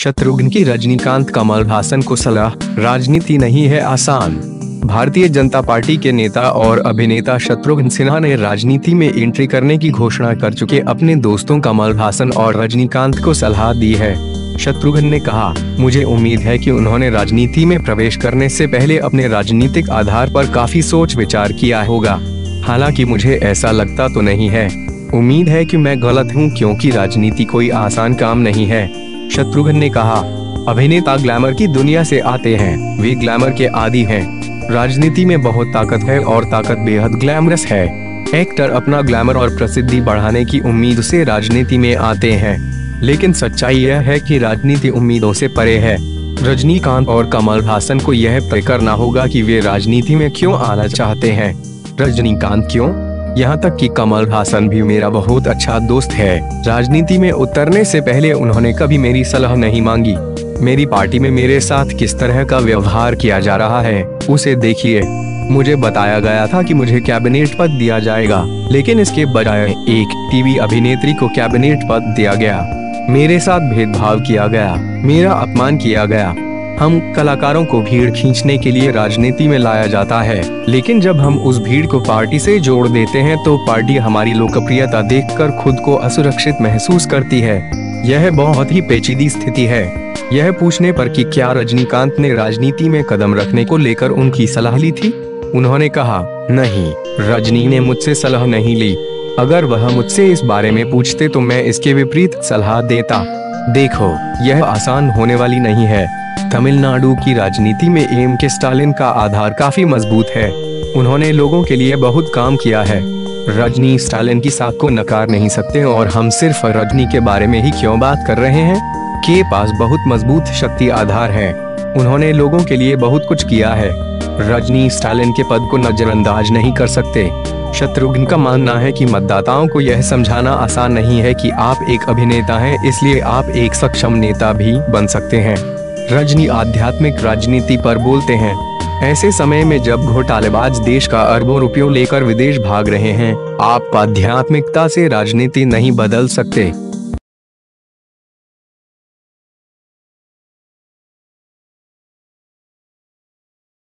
शत्रुघ्न की रजनीकांत कमल हासन को सलाह, राजनीति नहीं है आसान। भारतीय जनता पार्टी के नेता और अभिनेता शत्रुघ्न सिन्हा ने राजनीति में एंट्री करने की घोषणा कर चुके अपने दोस्तों कमल हासन और रजनीकांत को सलाह दी है। शत्रुघ्न ने कहा, मुझे उम्मीद है कि उन्होंने राजनीति में प्रवेश करने से पहले अपने राजनीतिक आधार पर काफी सोच विचार किया होगा। हालांकि मुझे ऐसा लगता तो नहीं है। उम्मीद है कि मैं गलत हूं, क्योंकि राजनीति कोई आसान काम नहीं है। शत्रुघ्न ने कहा, अभिनेता ग्लैमर की दुनिया से आते हैं, वे ग्लैमर के आदी हैं। राजनीति में बहुत ताकत है और ताकत बेहद ग्लैमरस है। एक्टर अपना ग्लैमर और प्रसिद्धि बढ़ाने की उम्मीद से राजनीति में आते हैं, लेकिन सच्चाई यह है कि राजनीति उम्मीदों से परे है। रजनीकांत और कमल हासन को यह तय करना होगा कि वे राजनीति में क्यों आना चाहते हैं। रजनीकांत क्यों? यहाँ तक कि कमल हासन भी मेरा बहुत अच्छा दोस्त है। राजनीति में उतरने से पहले उन्होंने कभी मेरी सलाह नहीं मांगी। मेरी पार्टी में मेरे साथ किस तरह का व्यवहार किया जा रहा है, उसे देखिए। मुझे बताया गया था कि मुझे कैबिनेट पद दिया जाएगा, लेकिन इसके बजाय एक टीवी अभिनेत्री को कैबिनेट पद दिया गया। मेरे साथ भेदभाव किया गया, मेरा अपमान किया गया। हम कलाकारों को भीड़ खींचने के लिए राजनीति में लाया जाता है, लेकिन जब हम उस भीड़ को पार्टी से जोड़ देते हैं तो पार्टी हमारी लोकप्रियता देखकर खुद को असुरक्षित महसूस करती है। यह बहुत ही पेचीदी स्थिति है। यह पूछने पर कि क्या रजनीकांत ने राजनीति में कदम रखने को लेकर उनकी सलाह ली थी, उन्होंने कहा, नहीं, रजनी ने मुझसे सलाह नहीं ली। अगर वह मुझसे इस बारे में पूछते तो मैं इसके विपरीत सलाह देता। देखो, यह आसान होने वाली नहीं है। तमिलनाडु की राजनीति में के स्टालिन का आधार काफी मजबूत है। उन्होंने लोगों के लिए बहुत काम किया है। रजनी स्टालिन की साख को नकार नहीं सकते, और हम सिर्फ रजनी के बारे में ही क्यों बात कर रहे हैं। के पास बहुत मजबूत शक्ति आधार है। उन्होंने लोगों के लिए बहुत कुछ किया है। रजनी स्टालिन के पद को नजरअंदाज नहीं कर सकते। शत्रुघ्न का मानना है कि मतदाताओं को यह समझाना आसान नहीं है कि आप एक अभिनेता हैं, इसलिए आप एक सक्षम नेता भी बन सकते हैं। रजनी आध्यात्मिक राजनीति पर बोलते हैं। ऐसे समय में जब घोटालेबाज देश का अरबों रुपयों लेकर विदेश भाग रहे हैं, आप आध्यात्मिकता से राजनीति नहीं बदल सकते।